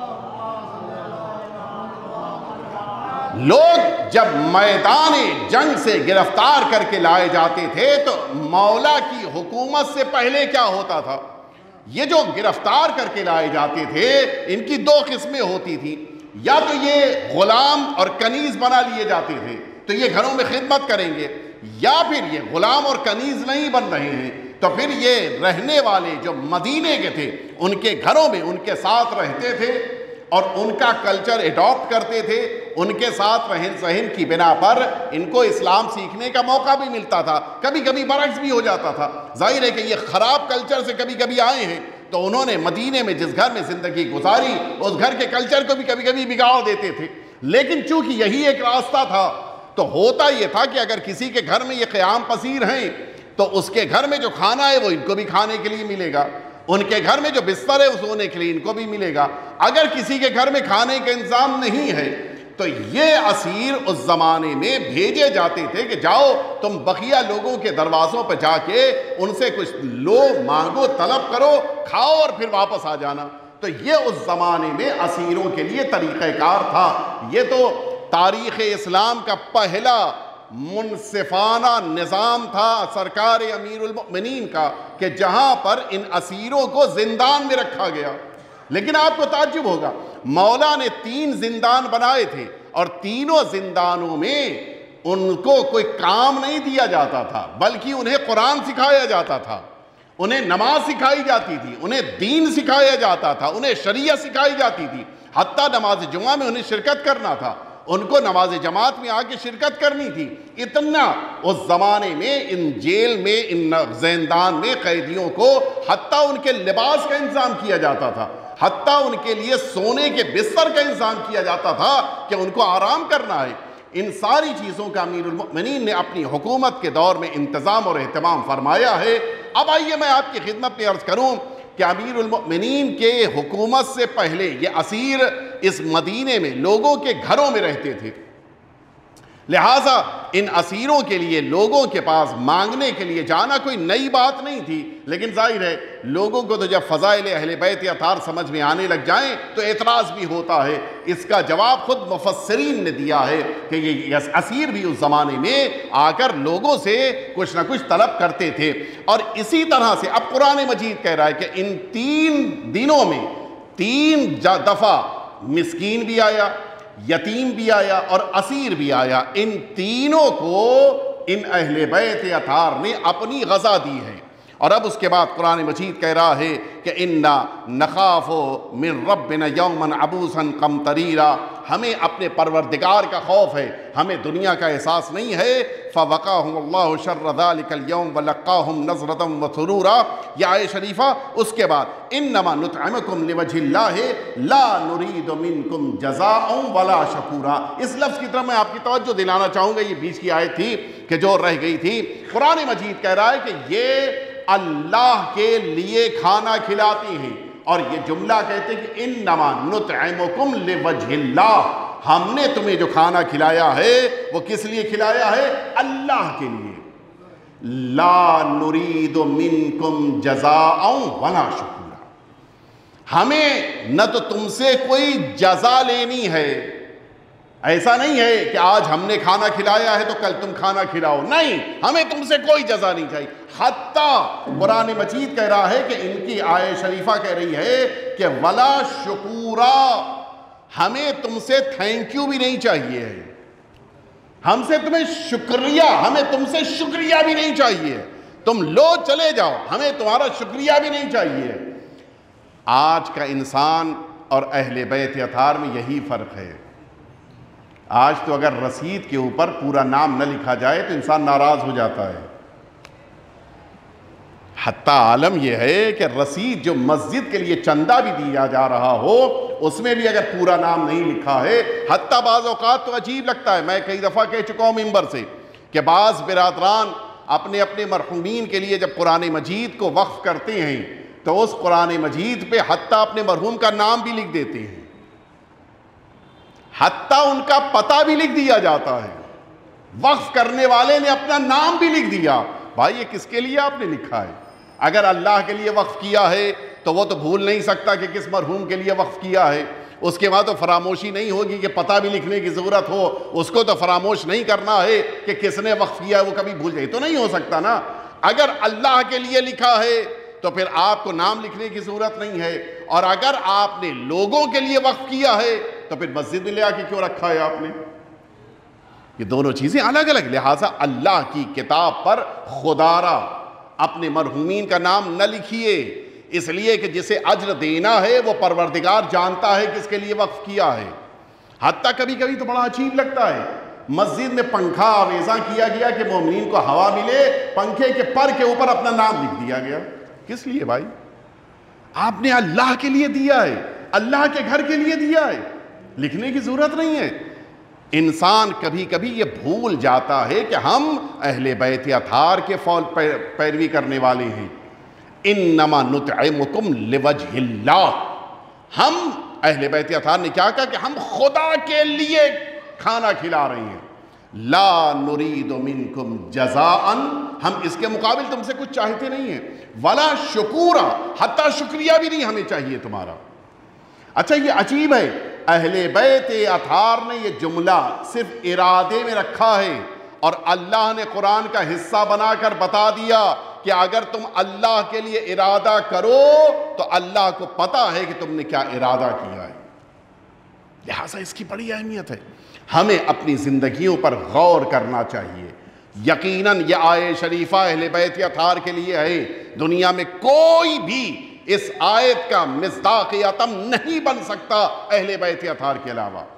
لوگ جب میدان جنگ سے گرفتار کر کے لائے جاتے تھے تو مولا کی حکومت سے پہلے کیا ہوتا تھا؟ یہ جو گرفتار کر کے لائے جاتے تھے ان کی دو قسمیں ہوتی تھی، یا تو یہ غلام اور کنیز بنا لیے جاتے تھے تو یہ گھروں میں خدمت کریں گے، یا پھر یہ غلام اور کنیز نہیں بن رہے ہیں تو پھر یہ رہنے والے جو مدینے کے تھے ان کے گھروں میں ان کے ساتھ رہتے تھے اور ان کا کلچر اڈاپٹ کرتے تھے، ان کے ساتھ رہن سہن کی بنا پر ان کو اسلام سیکھنے کا موقع بھی ملتا تھا، کبھی کبھی برعکس بھی ہو جاتا تھا۔ ظاہر ہے کہ یہ خراب کلچر سے کبھی کبھی آئے ہیں تو انہوں نے مدینے میں جس گھر میں زندگی گزاری اس گھر کے کلچر کو بھی کبھی کبھی بگاڑ دیتے تھے، لیکن چونکہ یہی ایک راستہ تھا تو ہوتا یہ تھا کہ اگر کسی کے گھر میں یہ قیام پذیر ہیں تو اس کے گھر میں جو کھانا ہے وہ ان کو بھی کھانے کے لیے ملے گا، ان کے گھر میں جو بستر ہے سونے کے لیے ان کو بھی ملے گا۔ اگر کسی کے گھر میں کھانے کا انتظام نہیں ہے تو یہ اسیر اس زمانے میں بھیجے جاتے تھے کہ جاؤ تم بقیہ لوگوں کے دروازوں پہ جا کے ان سے کچھ لو، مانگو، طلب کرو، کھاؤ اور پھر واپس آ جانا۔ تو یہ اس زمانے میں اسیروں کے لیے طریقہ کار تھا۔ یہ تو تاریخ اسلام کا پہلا منصفانہ نظام تھا سرکار امیر المؤمنین کا کہ جہاں پر ان اسیروں کو زندان میں رکھا گیا۔ لیکن آپ کو تعجب ہوگا، مولا نے 3 زندان بنائے تھے اور تینوں زندانوں میں ان کو کوئی کام نہیں دیا جاتا تھا بلکہ انہیں قرآن سکھایا جاتا تھا، انہیں نماز سکھائی جاتی تھی، انہیں دین سکھایا جاتا تھا، انہیں شریعت سکھائی جاتی تھی، حتیٰ نماز جمعہ میں انہیں شرکت کرنا تھا۔ ان کو نماز جماعت میں آ کے شرکت کرنی تھی۔ اتنا اس زمانے میں ان جیل میں، ان زندان میں قیدیوں کو حتیٰ ان کے لباس کا انتظام کیا جاتا تھا، حتیٰ ان کے لیے سونے کے بستر کا انتظام کیا جاتا تھا کہ ان کو آرام کرنا ہے۔ ان ساری چیزوں کا امیر المؤمنین نے اپنی حکومت کے دور میں انتظام اور اہتمام فرمایا ہے۔ اب آئیے میں آپ کی خدمت میں عرض کروں کہ امیر المؤمنین کے حکومت سے پہلے یہ اسیر اس مدینے میں لوگوں کے گھروں میں رہتے تھے، لہٰذا ان اسیروں کے لیے لوگوں کے پاس مانگنے کے لیے جانا کوئی نئی بات نہیں تھی، لیکن ظاہر ہے لوگوں کو تو جب فضائل اہل بیت اطہار سمجھ میں آنے لگ جائیں تو اعتراض بھی ہوتا ہے۔ اس کا جواب خود مفسرین نے دیا ہے کہ یہ اسیر بھی اس زمانے میں آ کر لوگوں سے کچھ نہ کچھ طلب کرتے تھے، اور اسی طرح سے اب قرآن مجید کہہ رہا ہے کہ ان 3 دنوں میں 3 دفعہ مسکین بھی آیا، یتیم بھی آیا اور اسیر بھی آیا۔ ان تینوں کو ان اہل بیت اطہار نے اپنی غذا دی ہے۔ اور اب اس کے بعد قرآن مجید کہہ رہا ہے کہ اِنَّا نَخَافُ مِن رَبِّنَا يَوْمًا عَبُوسًا قَمْطَرِيرًا، ہمیں اپنے پروردگار کا خوف ہے، ہمیں دنیا کا احساس نہیں ہے۔ فَوَقَاهُمُ اللَّهُ شَرَّ ذَلِكَ الْيَوْمِ وَلَقَّاهُمْ نَضْرَةً وَسُرُورًا۔ یہ آیت شریفہ اس کے بعد اِنَّمَا نُطْعِمُكُمْ لِوَجْهِ اللَّهِ لَا نُرِيدُ مِنْكُمْ جَزَاءً وَلَا شَكُورًا۔ اس لفظ کی طرف میں آپ کی توجہ دلانا چاہوں گا، یہ بیچ کی آیت تھی کہ جو رہ گئی تھی۔ قرآن مجید کہہ رہا ہے کہ یہ اللہ کے لیے کھانا کھلاتی ہیں، اور یہ جملہ کہتے ہیں کہ انما نطعمکم لوجہ اللہ، ہم نے تمہیں جو کھانا کھلایا ہے وہ کس لیے کھلایا ہے؟ اللہ کے لیے۔ لا نرید منکم جزاء ولا شکورا، ہمیں نہ تو تم سے کوئی جزا لینی ہے، ایسا نہیں ہے کہ آج ہم نے کھانا کھلایا ہے تو کل تم کھانا کھلاؤ، نہیں، ہمیں تم سے کوئی جزا نہیں چاہیے۔ حتیٰ قرآن مجید کہہ رہا ہے کہ ان کی آیت شریفہ کہہ رہی ہے کہ ولا شکورا، ہمیں تم سے تھینک یو بھی نہیں چاہیے، ہم سے تمہیں شکریہ، ہمیں تم سے شکریہ بھی نہیں چاہیے، تم لو چلے جاؤ، ہمیں تمہارا شکریہ بھی نہیں چاہیے۔ آج کا انسان اور اہل بیت اطہار میں یہی فرق ہے۔ آج تو اگر رسید کے اوپر پورا نام نہ لکھا جائے تو انسان ناراض ہو جاتا ہے۔ حتیٰ عالم یہ ہے کہ رسید جو مسجد کے لیے چندہ بھی دیا جا رہا ہو اس میں بھی اگر پورا نام نہیں لکھا ہے، حتیٰ بعض اوقات تو عجیب لگتا ہے، میں کئی دفعہ کہہ چکا ہوں ممبر سے کہ بعض برادران اپنے اپنے مرحومین کے لیے جب قرآن مجید کو وقف کرتے ہیں تو اس قرآن مجید پہ حتیٰ اپنے مرحوم کا نام بھی لکھ دیتے ہیں، حتیٰ ان کا پتہ بھی لکھ دیا جاتا ہے، وقف کرنے والے نے اپنا نام بھی لکھ دیا۔ بھائی یہ کس کے لیے آپ نے لکھا ہے؟ اگر اللہ کے لیے وقف کیا ہے تو وہ تو بھول نہیں سکتا کہ کس مرحوم کے لیے وقف کیا ہے، اس کے بعد تو فراموشی نہیں ہوگی کہ پتہ بھی لکھنے کی ضرورت ہو، اس کو تو فراموش نہیں کرنا ہے کہ کس نے وقف کیا ہے وہ کبھی بھول جائے، تو نہیں ہو سکتا نا۔ اگر اللہ کے لیے لکھا ہے تو پھر آپ کو نام لکھنے کی ضرورت نہیں ہے، اور اگر آپ نے لوگوں کے لیے وقف کیا ہے تو پھر مسجد میں لے آ کے کیوں رکھا ہے آپ نے؟ یہ دونوں چیزیں الگ الگ، لہٰذا اللہ کی کتاب پر خدارہ اپنے مرحومین کا نام نہ لکھیے، اس لیے کہ جسے اجر دینا ہے وہ پروردگار جانتا ہے کس کے لیے وقف کیا ہے۔ حتیٰ کبھی کبھی تو بڑا عجیب لگتا ہے، مسجد میں پنکھا آویزاں کیا گیا کہ مومنین کو ہوا ملے، پنکھے کے پر کے اوپر اپنا نام لکھ دیا گیا۔ کس لیے بھائی؟ آپ نے اللہ کے لیے دیا ہے، اللہ کے گھر کے لیے دیا ہے، لکھنے کی ضرورت نہیں ہے۔ انسان کبھی کبھی یہ بھول جاتا ہے کہ ہم اہل بیت اطہار کے پیروی کرنے والے ہیں۔ انما نطعمکم لوجہ اللہ، ہم اہل بیت اطہار نے کیا کہا کہ ہم خدا کے لیے کھانا کھلا رہے ہیں۔ لا نرید منکم جزاء، ہم اس کے مقابل تم سے کچھ چاہتے نہیں ہیں، ولا شکورا، حتیٰ شکریہ بھی نہیں ہمیں چاہیے تمہارا۔ اچھا یہ عجیب ہے، اہل بیت اطہار نے یہ جملہ صرف ارادے میں رکھا ہے، اور اللہ نے قرآن کا حصہ بنا کر بتا دیا کہ اگر تم اللہ کے لیے ارادہ کرو تو اللہ کو پتا ہے کہ تم نے کیا ارادہ کیا ہے، لہٰذا اس کی بڑی اہمیت ہے۔ ہمیں اپنی زندگیوں پر غور کرنا چاہیے۔ یقیناً یہ آیت شریفہ اہل بیت اطہار کے لیے ہے، دنیا میں کوئی بھی اس آیت کا مصداق اتم نہیں بن سکتا اہل بیت اطہار کے علاوہ،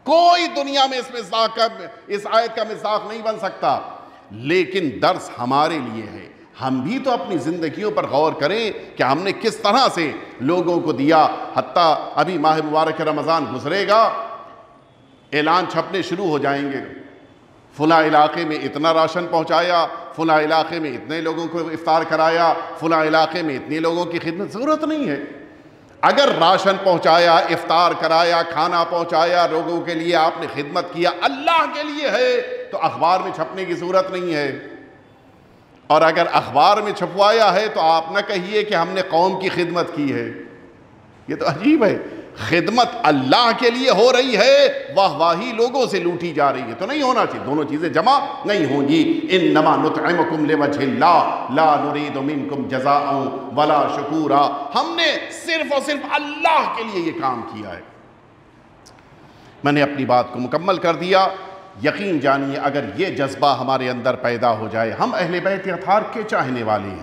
کوئی دنیا میں اس آیت کا مصداق نہیں بن سکتا، لیکن درس ہمارے لیے ہے۔ ہم بھی تو اپنی زندگیوں پر غور کریں کہ ہم نے کس طرح سے لوگوں کو دیا۔ حتیٰ ابھی ماہ مبارک رمضان گزرے گا، اعلان چھپنے شروع ہو جائیں گے، فلاں علاقے میں اتنا راشن پہنچایا، فلاں علاقے میں اتنے لوگوں کو افطار کرایا، فلاں علاقے میں اتنے لوگوں کی خدمت۔ ضرورت نہیں ہے، اگر راشن پہنچایا، افطار کرایا، کھانا پہنچایا، لوگوں کے لیے آپ نے خدمت کیا، اللہ کے لیے ہے، تو اخبار میں چھپنے کی ضرورت نہیں ہے۔ اور اگر اخبار میں چھپوایا ہے تو آپ نہ کہیے کہ ہم نے قوم کی خدمت کی ہے، یہ تو عجیب ہے۔ خدمت اللہ کے لیے ہو رہی ہے، واہ واہی لوگوں سے لوٹی جا رہی ہے، تو نہیں ہونا چاہیے، دونوں چیزیں جمع نہیں ہوں گی۔ انما نطعمکم لوجہ اللہ لا نرید منکم جزاء ولا شکورا، ہم نے صرف اور صرف اللہ کے لیے یہ کام کیا ہے۔ میں نے اپنی بات کو مکمل کر دیا۔ یقین جانیے اگر یہ جذبہ ہمارے اندر پیدا ہو جائے، ہم اہل بیت اطہار کے چاہنے والے ہیں،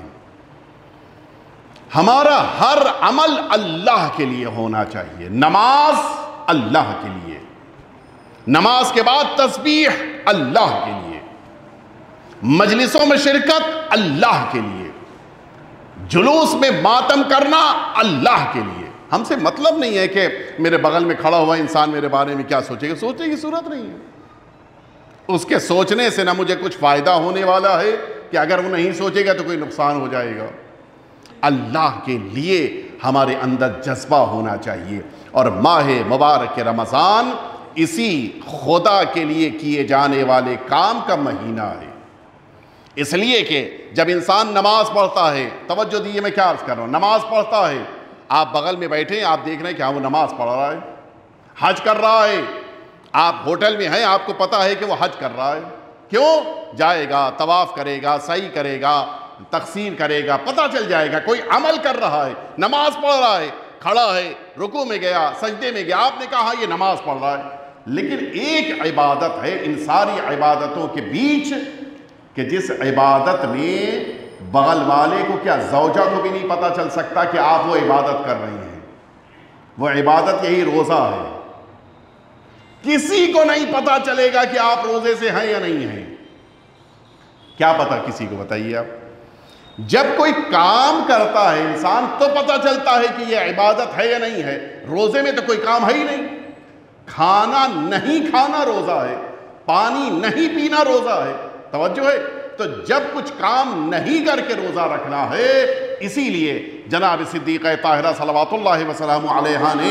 ہمارا ہر عمل اللہ کے لیے ہونا چاہیے۔ نماز اللہ کے لیے، نماز کے بعد تسبیح اللہ کے لیے، مجلسوں میں شرکت اللہ کے لیے، جلوس میں ماتم کرنا اللہ کے لیے۔ ہم سے مطلب نہیں ہے کہ میرے بغل میں کھڑا ہوا انسان میرے بارے میں کیا سوچے گا، سوچنے کی ضرورت نہیں ہے۔ اس کے سوچنے سے نہ مجھے کچھ فائدہ ہونے والا ہے کہ اگر وہ نہیں سوچے گا تو کوئی نقصان ہو جائے گا۔ اللہ کے لیے ہمارے اندر جذبہ ہونا چاہیے، اور ماہ مبارک رمضان اسی خدا کے لیے کیے جانے والے کام کا مہینہ ہے۔ اس لیے کہ جب انسان نماز پڑھتا ہے، توجہ دیجیے میں کیا عرض کر رہا ہوں، نماز پڑھتا ہے، آپ بغل میں بیٹھے ہیں، آپ دیکھ رہے ہیں کہ ہاں وہ نماز پڑھ رہا ہے، حج کر رہا ہے، آپ ہوٹل میں ہیں، آپ کو پتا ہے کہ وہ حج کر رہا ہے، کیوں؟ جائے گا، طواف کرے گا، سعی کرے گا، تقسیم کرے گا، پتہ چل جائے گا کوئی عمل کر رہا ہے، نماز پڑھ رہا ہے، کھڑا ہے، رکوع میں گیا، سجدے میں گیا، آپ نے کہا یہ نماز پڑھ رہا ہے۔ لیکن ایک عبادت ہے ان ساری عبادتوں کے بیچ کہ جس عبادت میں بغل والے کو کیا زوجہ کو بھی نہیں پتہ چل سکتا کہ آپ وہ عبادت کر رہی ہیں، وہ عبادت یہی روزہ ہے۔ کسی کو نہیں پتا چلے گا کہ آپ روزے سے ہیں یا نہیں ہیں، کیا پتا کسی کو، بتائیے آپ۔ جب کوئی کام کرتا ہے انسان تو پتا چلتا ہے کہ یہ عبادت ہے یا نہیں ہے، روزے میں تو کوئی کام ہے ہی نہیں، کھانا نہیں کھانا روزہ ہے، پانی نہیں پینا روزہ ہے، توجہ ہے۔ تو جب کچھ کام نہیں کر کے روزہ رکھنا ہے، اسی لیے جناب صدیقہ طاہرہ صلوات اللہ وسلام علیہا نے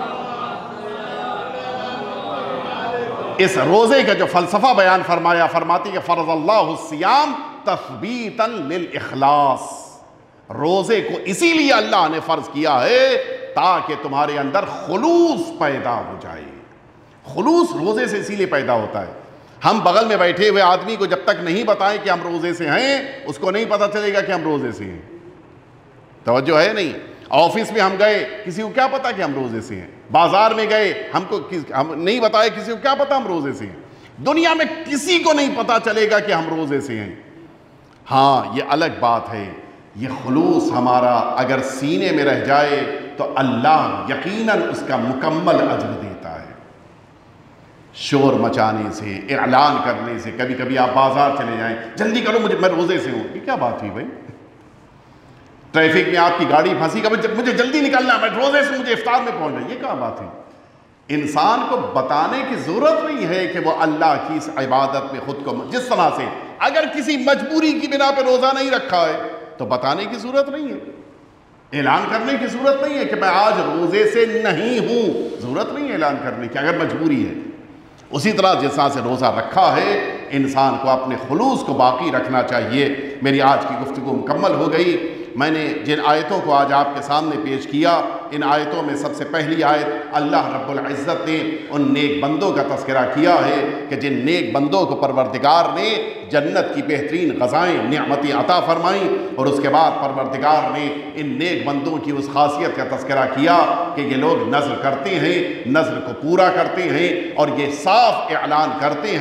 اس روزے کا جو فلسفہ بیان فرمایا، فرماتی کہ فرض اللہ الصیام تثبیتا للاخلاص، روزے کو اسی لیے اللہ نے فرض کیا ہے تاکہ تمہارے اندر خلوص پیدا ہو جائے۔ خلوص روزے سے اسی لیے پیدا ہوتا ہے۔ ہم بغل میں بیٹھے ہوئے آدمی کو جب تک نہیں بتائیں کہ ہم روزے سے ہیں، اس کو نہیں پتا چلے گا کہ ہم روزے سے ہیں، توجہ ہے نہیں۔ آفس میں ہم گئے، کسی کو کیا پتا کہ ہم روزے سے ہیں، بازار میں گئے، ہم نہیں بتایا، کسی کو کیا پتا ہم روزے سے ہیں، دنیا میں کسی کو نہیں پتا چلے گا کہ ہم روزے سے ہیں۔ ہاں یہ الگ بات ہے، یہ خلوص ہمارا اگر سینے میں رہ جائے تو اللہ یقیناً اس کا مکمل اجر دیتا ہے۔ شور مچانے سے، اعلان کرنے سے، کبھی کبھی آپ بازار چلے جائیں، جلدی کرو میں روزے سے ہوں، یہ کیا بات ہوئی بھائی؟ ٹریفک میں آپ کی گاڑی پھنسی، مجھے جلدی نکلنا ہے، میں روزے سے مجھے افطار میں پہنچنا ہے، یہ کیا بات ہے؟ انسان کو بتانے کی ضرورت نہیں ہے کہ وہ اللہ کی اس عبادت میں خود کو جس طرح سے، اگر کسی مجبوری کی بنا پہ روزہ نہیں رکھا ہے تو بتانے کی ضرورت نہیں ہے، اعلان کرنے کی ضرورت نہیں ہے کہ میں آج روزے سے نہیں ہوں، ضرورت نہیں ہے اعلان کرنے کی اگر مجبوری ہے۔ اسی طرح جس طرح سے روزہ رکھا ہے، انسان کو اپنے خلوص کو باقی رکھنا چاہیے۔ میری آج کی گفتگو مکمل ہو گئی۔ میں نے جن آیتوں کو آج آپ کے سامنے پیش کیا، ان آیتوں میں سب سے پہلی آیت اللہ رب العزت نے ان نیک بندوں کا تذکرہ کیا ہے کہ جن نیک بندوں کو پروردگار نے جنت کی بہترین غذائیں نعمتیں عطا فرمائیں، اور اس کے بعد پروردگار نے ان نیک بندوں کی اس خاصیت کا تذکرہ کیا کہ یہ لوگ نذر کرتے ہیں، نذر کو پورا کرتے ہیں، اور یہ صاف اعلان کرتے ہیں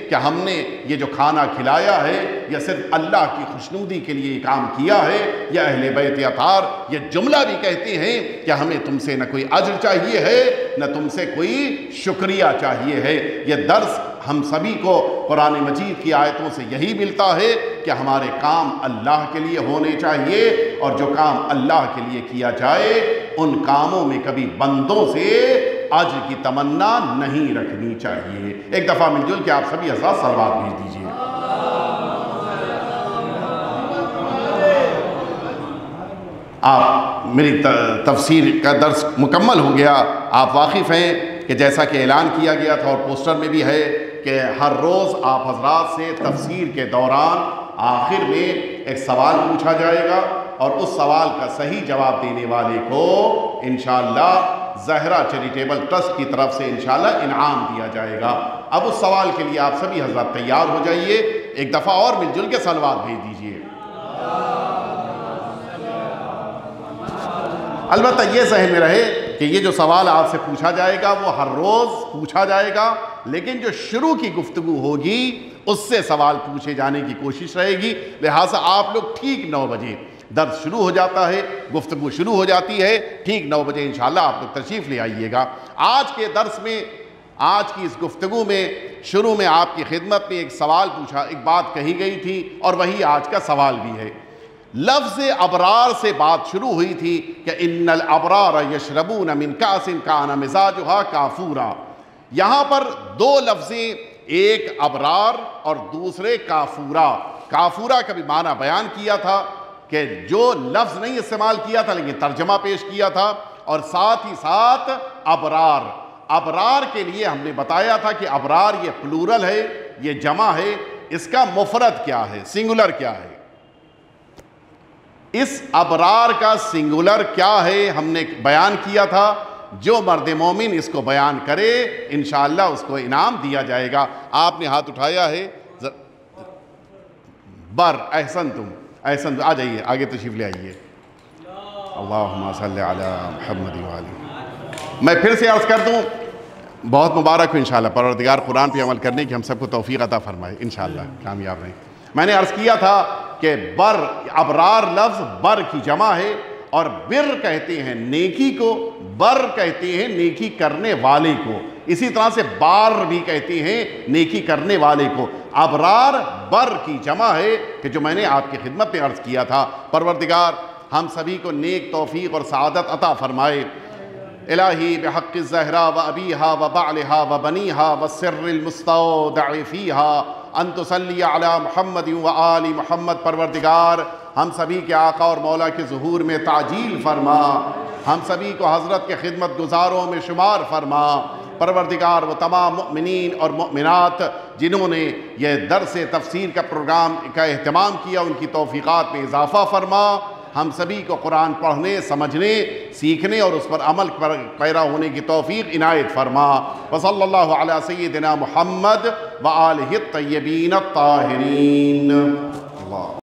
کہ ہم نے یہ جو کھانا کھلایا ہے یہ صرف اللہ کی خوشنودی کے لیے کام کیا ہے، یا اہل بیت اطہار یہ جملہ بھی کہتے ہیں کہ ہمیں تم سے نہ کوئی اجر چاہیے ہے نہ تم سے کوئی شکریہ چاہیے ہے۔ یہ درس ہم سبھی کو قرآن مجید کی آیتوں سے یہی ملتا ہے کہ ہمارے کام اللہ کے لیے ہونے چاہیے، اور جو کام اللہ کے لیے کیا جائے ان کاموں میں کبھی بندوں سے اجر کی تمنا نہیں رکھنی چاہیے۔ ایک دفعہ مل جل کے آپ سبھی حضرات صلوات بھیج دیجئے۔ آپ میری تفسیر کا درس مکمل ہو گیا۔ آپ واقف ہیں کہ جیسا کہ اعلان کیا گیا تھا اور پوسٹر میں بھی ہے کہ ہر روز آپ حضرات سے تفسیر کے دوران آخر میں ایک سوال پوچھا جائے گا، اور اس سوال کا صحیح جواب دینے والے کو انشاءاللہ زہرا چیریٹیبل ٹرسٹ کی طرف سے انشاءاللہ انعام دیا جائے گا۔ اب اس سوال کے لیے آپ سبھی حضرات تیار ہو جائیے، ایک دفعہ اور مل جل کے صلوات بھیج دیجئے۔ البتہ یہ ذہن میں رہے کہ یہ جو سوال آپ سے پوچھا جائے گا وہ ہر روز پوچھا جائے گا، لیکن جو شروع کی گفتگو ہوگی اس سے سوال پوچھے جانے کی کوشش رہے گی، لہٰذا آپ لوگ ٹھیک 9 بجے درس شروع ہو جاتا ہے، گفتگو شروع ہو جاتی ہے، ٹھیک 9 بجے انشاءاللہ آپ لوگ تشریف لے آئیے گا۔ آج کے درس میں، آج کی اس گفتگو میں شروع میں آپ کی خدمت میں ایک سوال پوچھا، ایک بات کہی گئی تھی اور وہی آج کا سوال بھی ہے۔ لفظ ابرار سے بات شروع ہوئی تھی کہ ان الابرار یشربون من کاس کان مزاجها کافورا۔ یہاں پر 2 لفظیں، ایک ابرار اور دوسرے کافورا۔ کافورا کا بھی معنی بیان کیا تھا کہ جو لفظ نہیں استعمال کیا تھا لیکن ترجمہ پیش کیا تھا، اور ساتھ ہی ساتھ ابرار۔ ابرار کے لیے ہم نے بتایا تھا کہ ابرار یہ پلورل ہے، یہ جمع ہے، اس کا مفرد کیا ہے، سنگولر کیا ہے؟ اس ابرار کا سنگولر کیا ہے ہم نے بیان کیا تھا۔ جو مرد مومن اس کو بیان کرے انشاءاللہ اس کو انعام دیا جائے گا۔ آپ نے ہاتھ اٹھایا ہے بر، احسنتم، آ جائیے، آگے تشریف لے آئیے۔ اللہم صلی علی محمد وآلہ۔ میں پھر سے عرض کر دوں، بہت مبارک ہو انشاءاللہ، پروردگار قرآن پہ عمل کرنے کی ہم سب کو توفیق عطا فرمائے، انشاءاللہ کامیاب رہیں۔ میں نے عرض کیا تھا کہ بر، ابرار لفظ بر کی جمع ہے، اور بر کہتے ہیں نیکی کو، بر کہتے ہیں نیکی کرنے والے کو، اسی طرح سے بار بھی کہتے ہیں نیکی کرنے والے کو۔ ابرار بر کی جمع ہے کہ جو میں نے آپ کی خدمت میں عرض کیا تھا۔ پروردگار ہم سبھی کو نیک توفیق اور سعادت عطا فرمائے۔ الہی بحق الزہرا و ابیہا و بعلہا و بنیہا و سر المستودع فیہا ان تصلی علی محمد و آل محمد۔ پروردگار ہم سبھی کے آقا اور مولا کے ظہور میں تعجیل فرما، ہم سبھی کو حضرت کے خدمت گزاروں میں شمار فرما۔ پروردگار وہ تمام مؤمنین اور مؤمنات جنہوں نے یہ درس تفسیر کا پروگرام کا اہتمام کیا، ان کی توفیقات میں اضافہ فرما۔ ہم سبھی کو قرآن پڑھنے، سمجھنے، سیکھنے اور اس پر عمل پیرا ہونے کی توفیق عنایت فرما۔ وصلی اللہ علی سیدنا محمد وآلہ الطیبین الطاہرین۔ اللہ